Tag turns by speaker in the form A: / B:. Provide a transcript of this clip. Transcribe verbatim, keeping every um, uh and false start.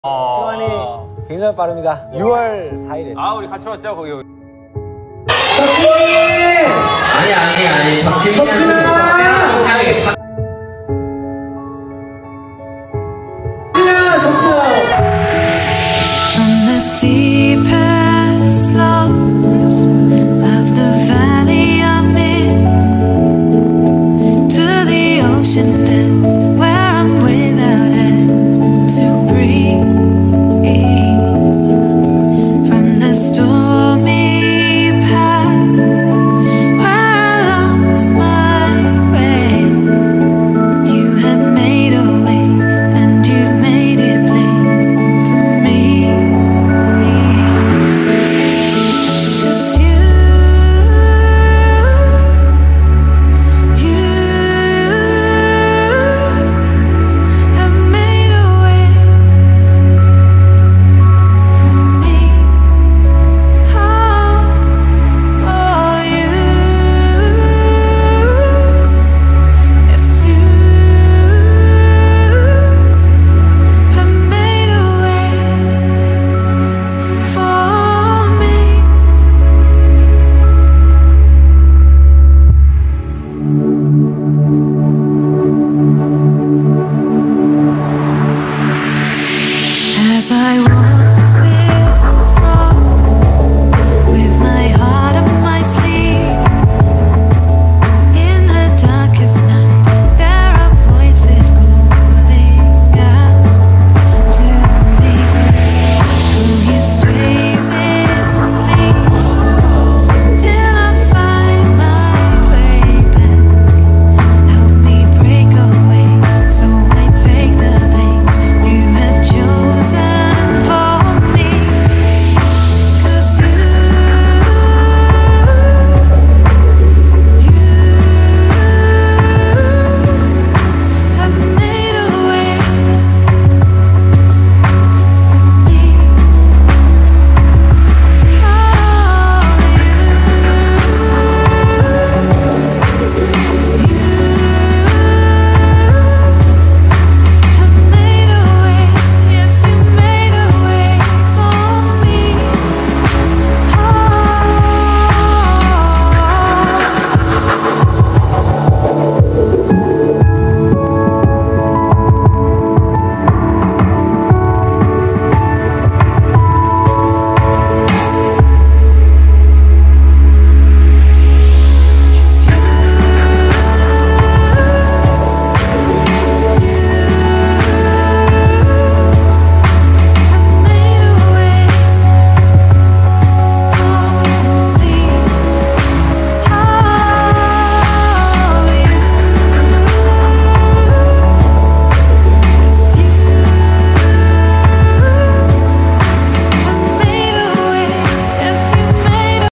A: 시간이 굉장히 빠릅니다. 유월 사일에.
B: 아, 우리 같이 왔죠, 거기.
C: 아니 아니 아니 박진민한테
D: From the steepest slopes of the valley I'm in to the ocean depths where I'm without air to breathe. From the stormy path where I lost my way, you have made a way and you've made it plain for me. 'Cause you, you have made a way for me. Oh, oh, you, it's you have made a way for me. As I walk